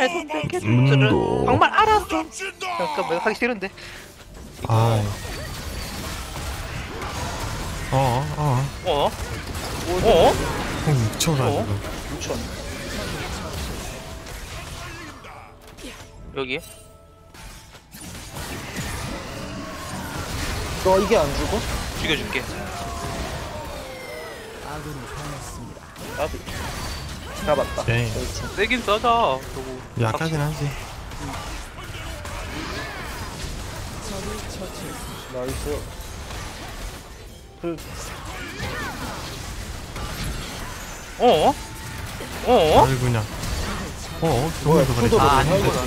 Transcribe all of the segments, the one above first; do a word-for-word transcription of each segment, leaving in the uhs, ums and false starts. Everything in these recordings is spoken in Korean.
말도 뺏겠어. 문도. 정말 알았어. 잠깐만 하기 싫은데. 아. 어, 어. 어? 어? 어? 형 미쳐가지고. 미쳤. 여기. 너 이게 안 죽어? 죽여줄게. 나도. 잡았다. 오케이. 그렇지. 세긴 써자. 저거. 약하긴 하지. 나이스. 그 어? 어? 아이 그냥. 어, 뭐야, 저기서 푸드로 그래. 아, 그냥 아니구나.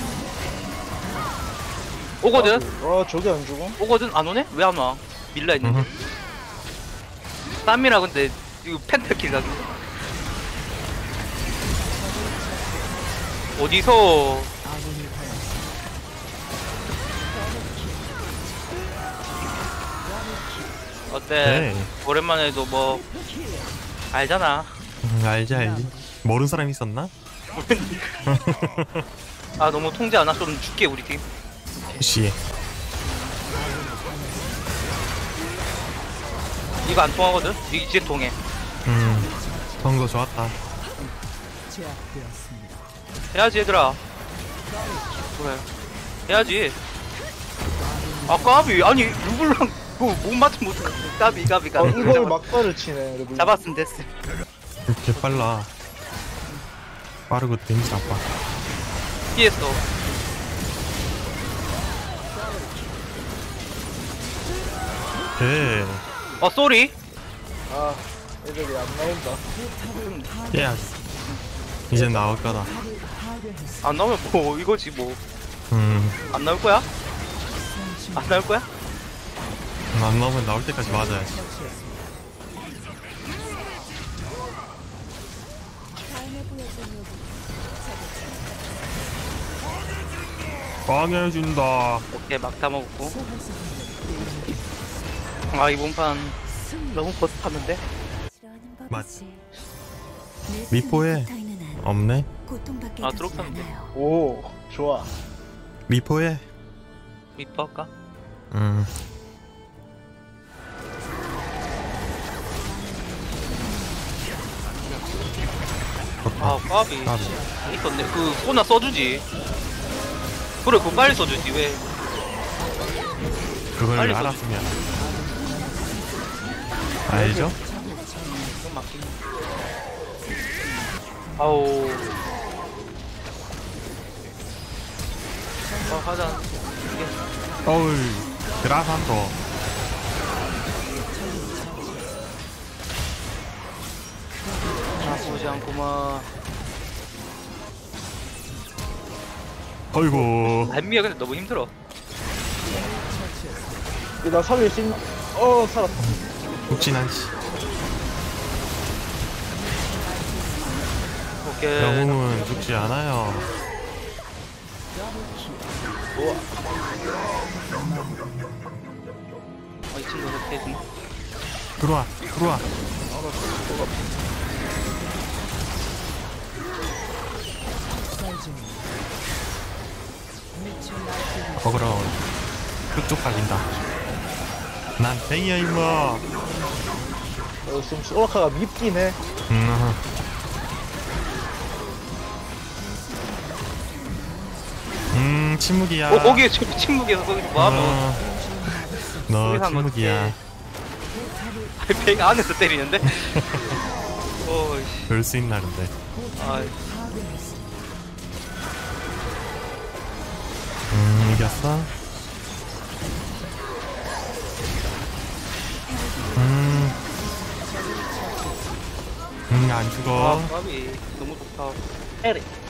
오거든? 아 저게 안 죽어? 오거든? 안 오네? 왜 안 와? 밀라 있는데. 음. 쌈이라 근데 이거 펜타킬 가기. 어디서? 어때? 네. 오랜만에도 뭐 알잖아. 음, 알지 알지. 모르는 사람 있었나? 아 너무 통제 안 하. 좀 줄게 우리 팀. 씨. 이거 안 통하거든? 이- 이제 통해. 음. 선거 좋았다. 해야지 얘들아. 그래. 해야지. 아 까비. 아니 루블랑 뭐못 맞으면 못해. 까비 까비 어 까비. 이걸 막다를 치네. 르블랑. 잡았으면 됐어. 이렇게 빨라. 빠르고 데미지 나빠. 피했어. 개. 어 쏘리. 아 애들이 안 나온다. 깨야지. 이제 나올 거다. 안 나오면 뭐 이거지 뭐. 음. 안 나올 거야? 안 나올 거야? 안 나오면 나올 때까지 맞아야지. 방해준다. 오케이 막다 먹었고. 아 이번 판 너무 버스탔는데? 맞. 미포에 없네. 아 트럭탄데. 오 좋아. 미포에. 미퍼 할까? 음. 아 까비. 까비. 있었네. 그 소나 써주지. 그래 그거 빨리 써주지 왜? 그걸 빨리 알았으면. 알죠? 좀 맞긴. 아우. 아 하자. 이게 어울. 그라산도. 나쁘지 않구만. 어이구. 안미야 근데 너무 힘들어. 나 살릴 수 있나? 어 살았다. 죽진 않지. 오케이. 영웅은 죽지 않아요. 어, 이 친구 어떻게 해주나? 들어와. 들어와. 거그러 끝쪽 각인다. 난 팽이야 임마. 어 지금 소라카가 밉긴 해. 음. 음 침묵이야. 어 거기에 저 침묵이어서 거기 뭐하노? 어, 너 소리 산 침묵이야. 배 안에서 때리는데? 어이씨. 별 수 있나 근데. 아 음 이겼어. 음. 음 안 죽어. 아, 까비 너무 좋다. 에리.